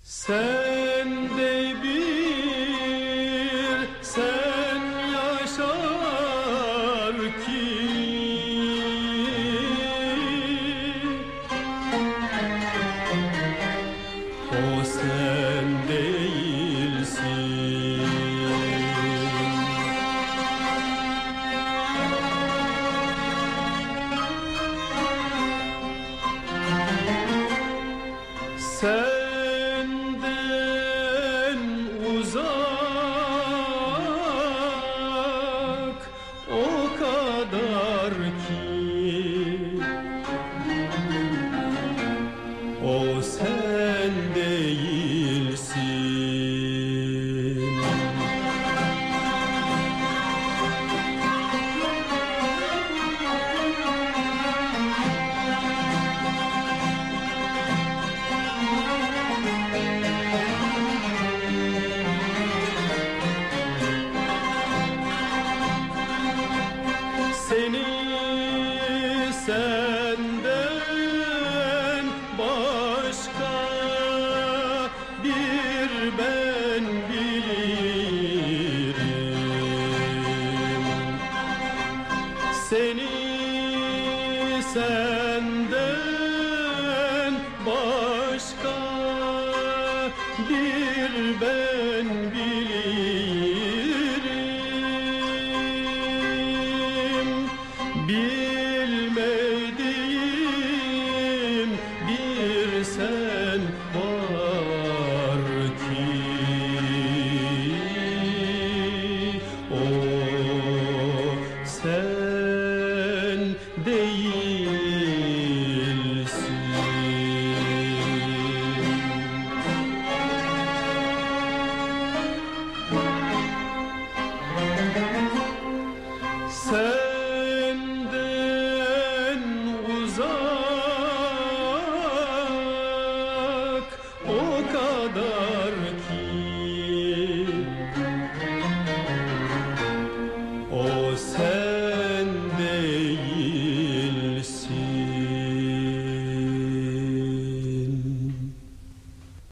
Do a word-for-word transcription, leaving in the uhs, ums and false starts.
Sen de bir sen yaşar ki o sen değilsin. Senden uzak o kadar ki o sen değilsin. Seni senden başka bir ben bilirim. Seni senden başka bir ben bilirim. Bilmediğim bir sen var ki o sen değilsin. Sen